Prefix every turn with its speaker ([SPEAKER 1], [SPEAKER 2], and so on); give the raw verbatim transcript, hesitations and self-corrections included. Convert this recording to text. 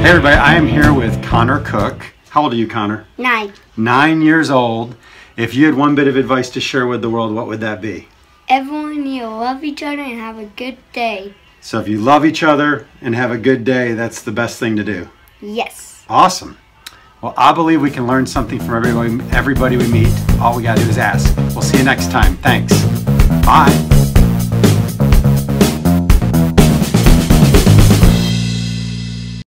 [SPEAKER 1] Hey everybody, I am here with Connor Cook. How old are you, Connor?
[SPEAKER 2] Nine.
[SPEAKER 1] Nine years old. If you had one bit of advice to share with the world, what would that be?
[SPEAKER 2] Everyone need to love each other and have a good day.
[SPEAKER 1] So if you love each other and have a good day, that's the best thing to do.
[SPEAKER 2] Yes.
[SPEAKER 1] Awesome. Well, I believe we can learn something from everybody, everybody we meet. All we gotta do is ask. We'll see you next time. Thanks. Bye.